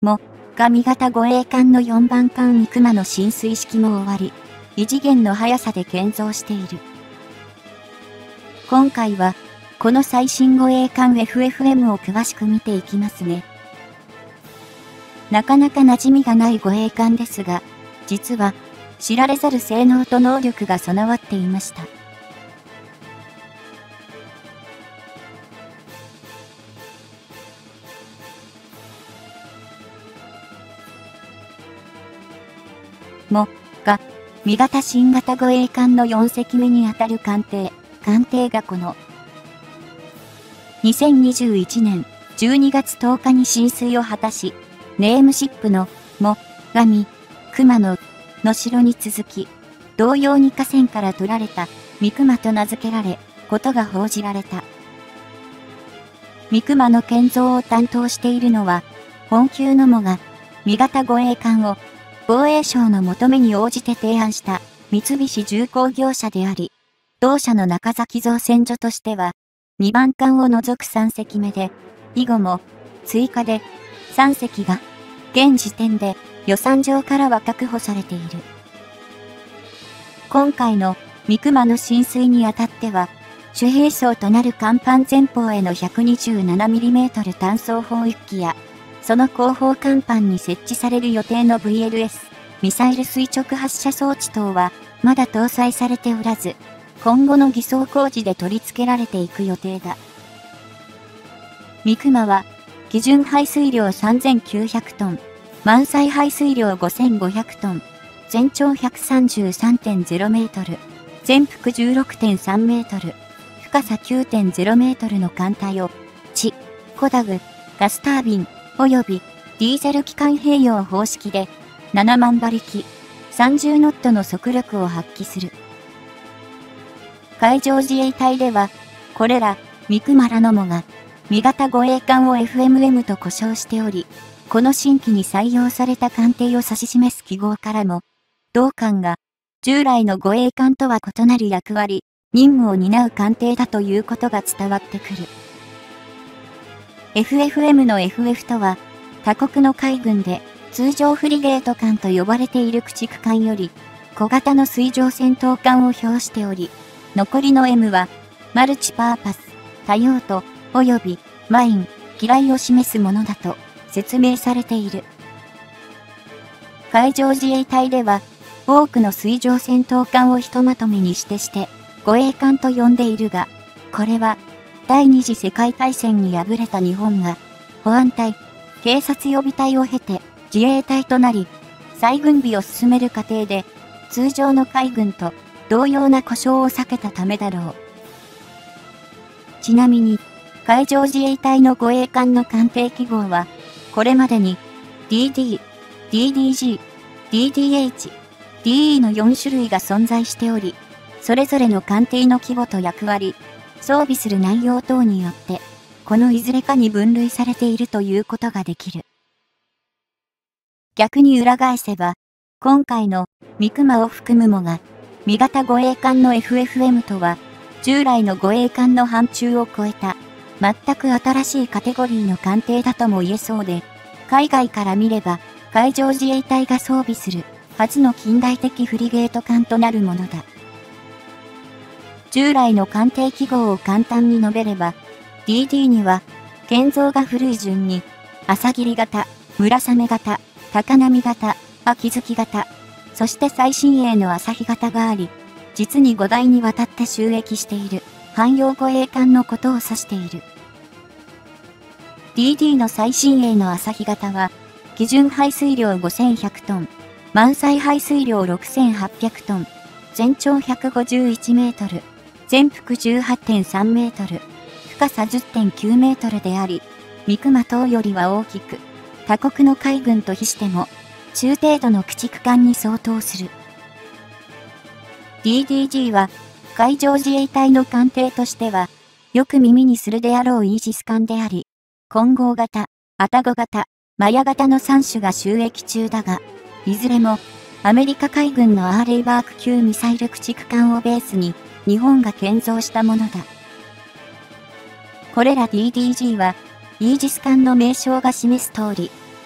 も、上型護衛艦の4番艦ミクマの進水式も終わり、異次元の速さで建造している。今回は、この最新護衛艦 FFM を詳しく見ていきますね。なかなか馴染みがない護衛艦ですが、実は、知られざる性能と能力が備わっていました。も、が、味方新型護衛艦の4隻目にあたる艦艇がこの、2021年12月10日に進水を果たし、ネームシップの、も、がみ、熊野、の城に続き、同様に河川から取られた、三熊と名付けられ、ことが報じられた。三熊の建造を担当しているのは、本級のもが、味型護衛艦を、防衛省の求めに応じて提案した三菱重工業者であり、同社の中崎造船所としては、2番艦を除く3隻目で、以後も追加で3隻が現時点で予算上からは確保されている。今回の三熊の進水にあたっては、主兵装となる甲板前方への 127mm 単装砲1機や、その後方甲板に設置される予定の VLS、ミサイル垂直発射装置等は、まだ搭載されておらず、今後の偽装工事で取り付けられていく予定だ。三熊は、基準排水量3900トン、満載排水量5500トン、全長 133.0 メートル、全幅 16.3 メートル、深さ 9.0 メートルの艦隊を、コダグ、ガスタービン、及びディーゼル機関併用方式で7万馬力、30ノットの速力を発揮する。海上自衛隊では、これら、三熊らのもが、味型護衛艦を FMM と呼称しており、この新規に採用された艦艇を指し示す記号からも、同艦が、従来の護衛艦とは異なる役割、任務を担う艦艇だということが伝わってくる。FFM の FF とは、他国の海軍で通常フリゲート艦と呼ばれている駆逐艦より、小型の水上戦闘艦を表しており、残りの M は、マルチパーパス、多用途、及びマイン、機雷を示すものだと説明されている。海上自衛隊では、多くの水上戦闘艦をひとまとめにして護衛艦と呼んでいるが、これは、第二次世界大戦に敗れた日本が、保安隊、警察予備隊を経て自衛隊となり、再軍備を進める過程で、通常の海軍と同様な故障を避けたためだろう。ちなみに、海上自衛隊の護衛艦の艦艇記号は、これまでに DD、DDG、DDH、DE の4種類が存在しており、それぞれの艦艇の規模と役割、装備する内容等によって、このいずれかに分類されているということができる。逆に裏返せば、今回の三熊を含むもが、味型護衛艦の FFM とは、従来の護衛艦の範疇を超えた、全く新しいカテゴリーの艦艇だとも言えそうで、海外から見れば、海上自衛隊が装備する、初の近代的フリゲート艦となるものだ。従来の艦艇記号を簡単に述べれば、DD には、建造が古い順に、朝霧型、村雨型、高波型、秋月型、そして最新鋭の朝日型があり、実に5代にわたって収益している、汎用護衛艦のことを指している。DD の最新鋭の朝日型は、基準排水量5100トン、満載排水量6800トン、全長151メートル、全幅 18.3 メートル、深さ 10.9 メートルであり、三熊等よりは大きく、他国の海軍と比しても、中程度の駆逐艦に相当する。DDG は、海上自衛隊の艦艇としては、よく耳にするであろうイージス艦であり、混合型、愛宕型、マヤ型の3種が収益中だが、いずれも、アメリカ海軍のアーレイバーク級ミサイル駆逐艦をベースに、日本が建造したものだ。これら DDG は、イージス艦の名称が示す通り、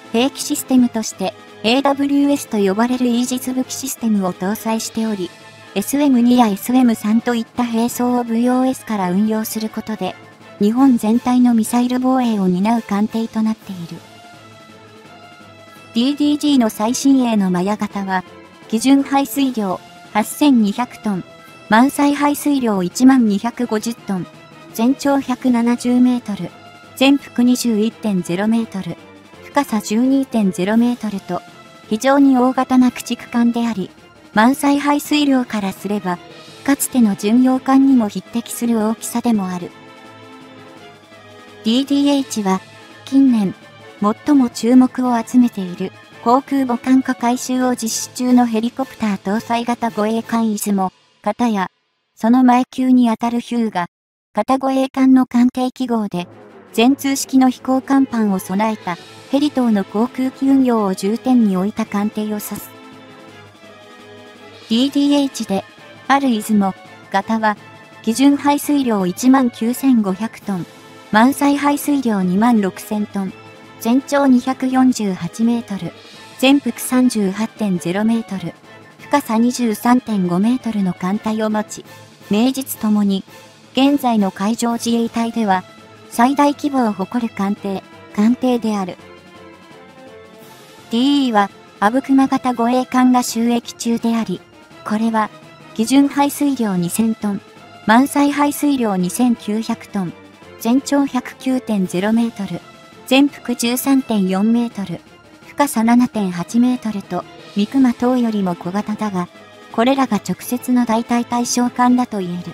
兵器システムとして AWS と呼ばれるイージス武器システムを搭載しており、SM2 や SM3 といった兵装を VOS から運用することで、日本全体のミサイル防衛を担う艦艇となっている。DDG の最新鋭のマヤ型は、基準排水量8200トン、満載排水量11250トン、全長170メートル、全幅 21.0 メートル、深さ 12.0 メートルと、非常に大型な駆逐艦であり、満載排水量からすれば、かつての巡洋艦にも匹敵する大きさでもある。DDH は、近年、最も注目を集めている、航空母艦化改修を実施中のヘリコプター搭載型護衛艦出雲、型や、その前級にあたるヒューガ、型護衛艦の艦艇記号で、全通式の飛行甲板を備えたヘリ等の航空機運用を重点に置いた艦艇を指す。DDH で、ある出雲、型は、基準排水量19500トン、満載排水量26000トン、全長248メートル、全幅 38.0 メートル、深さ 23.5 メートルの艦隊を持ち、名実ともに、現在の海上自衛隊では、最大規模を誇る艦艇である。DE は、阿武隈型護衛艦が就役中であり、これは、基準排水量2000トン、満載排水量2900トン、全長 109.0 メートル、全幅 13.4 メートル、深さ 7.8 メートルと、三隈等よりも小型だが、これらが直接の代替対象艦だと言える。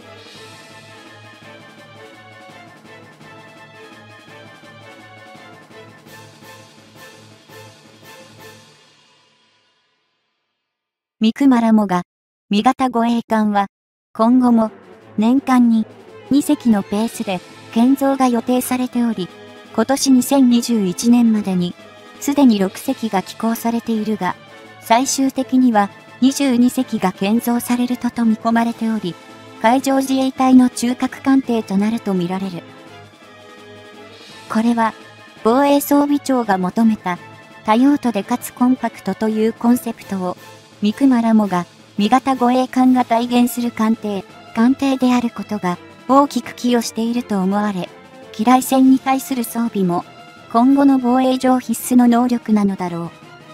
三隈ラモが、三型護衛艦は、今後も、年間に、2隻のペースで、建造が予定されており、今年2021年までに、すでに6隻が寄港されているが、最終的には22隻が建造されると見込まれており、海上自衛隊の中核艦艇となると見られる。これは、防衛装備庁が求めた、多用途でかつコンパクトというコンセプトを、三隈ラモが、三型護衛艦が体現する艦艇であることが、大きく寄与していると思われ、機雷戦に対する装備も、今後の防衛上必須の能力なのだろ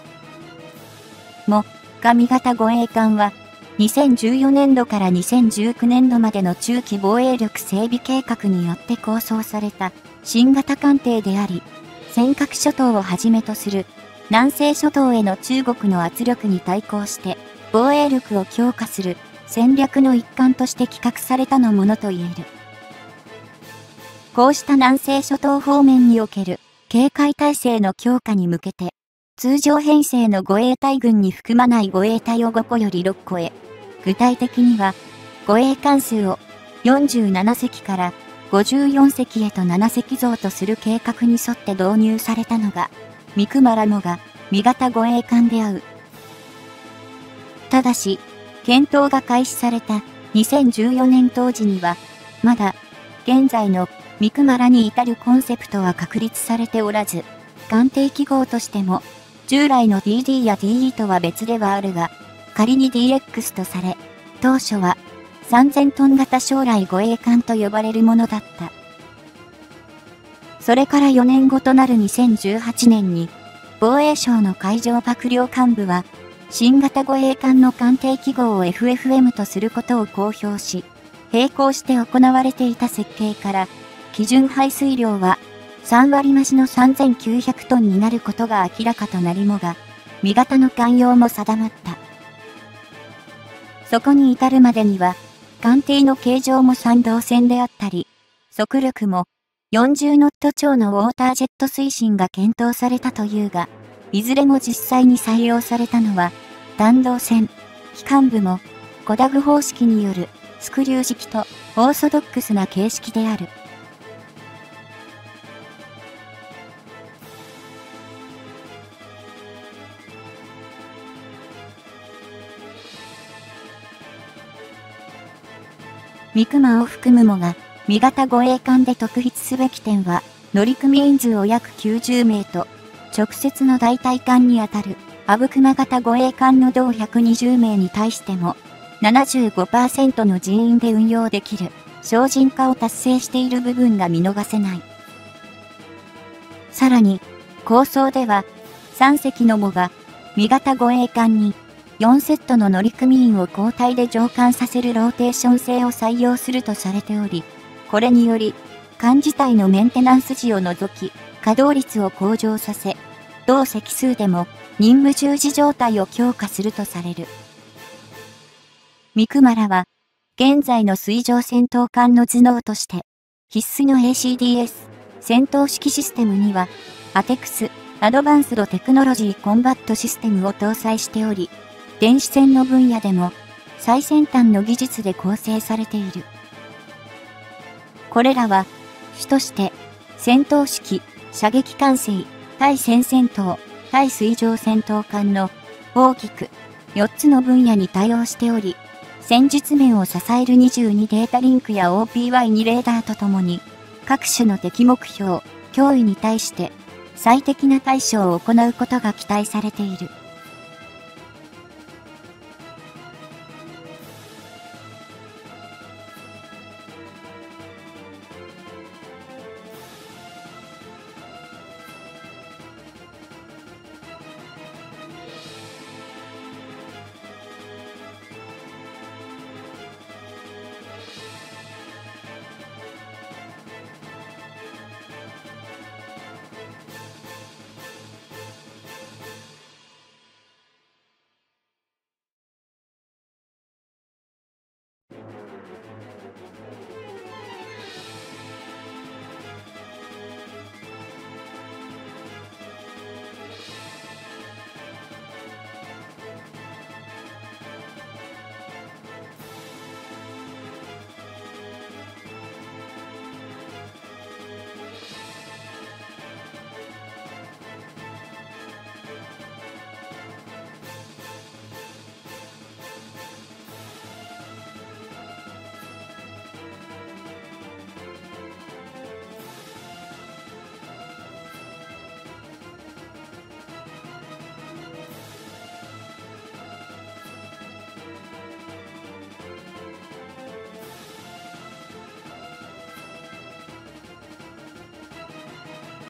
う。三型護衛艦は、2014年度から2019年度までの中期防衛力整備計画によって構想された新型艦艇であり、尖閣諸島をはじめとする南西諸島への中国の圧力に対抗して防衛力を強化する戦略の一環として企画されたのものと言える。こうした南西諸島方面における警戒態勢の強化に向けて、通常編成の護衛隊群に含まない護衛隊を5個より6個へ、具体的には、護衛艦数を47隻から54隻へと7隻増とする計画に沿って導入されたのが、三隈ラモが三型護衛艦である。ただし、検討が開始された2014年当時には、まだ現在の三隈らに至るコンセプトは確立されておらず、艦艇記号としても、従来の DD や DE とは別ではあるが、仮に DX とされ、当初は3000トン型将来護衛艦と呼ばれるものだった。それから4年後となる2018年に、防衛省の海上幕僚監部は、新型護衛艦の艦艇記号を FFM とすることを公表し、並行して行われていた設計から、基準排水量は3割増しの3900トンになることが明らかとなりもが、三型の艦用も定まった。そこに至るまでには、艦艇の形状も3導線であったり、速力も40ノット超のウォータージェット推進が検討されたというが、いずれも実際に採用されたのは、弾道線、機関部も、コダグ方式によるスクリュー式とオーソドックスな形式である。三隈を含むもが、三型護衛艦で特筆すべき点は、乗組員数を約90名と、 直接の代替艦にあたる、阿武隈型護衛艦の同120名に対しても、75% の人員で運用できる、省人化を達成している部分が見逃せない。さらに、構想では、3隻の母が、2型護衛艦に、4セットの乗組員を交代で乗艦させるローテーション制を採用するとされており、これにより、艦自体のメンテナンス時を除き、稼働率を向上させ、同隻数でも任務従事状態を強化するとされる。ミクマラは、現在の水上戦闘艦の頭脳として、必須の ACDS、戦闘指揮システムには、アテクス、アドバンスドテクノロジーコンバットシステムを搭載しており、電子戦の分野でも、最先端の技術で構成されている。これらは、主として、戦闘指揮、射撃管制、対戦戦闘、対水上戦闘艦の大きく4つの分野に対応しており、戦術面を支える22データリンクや OPY2 レーダーとともに、各種の敵目標、脅威に対して最適な対処を行うことが期待されている。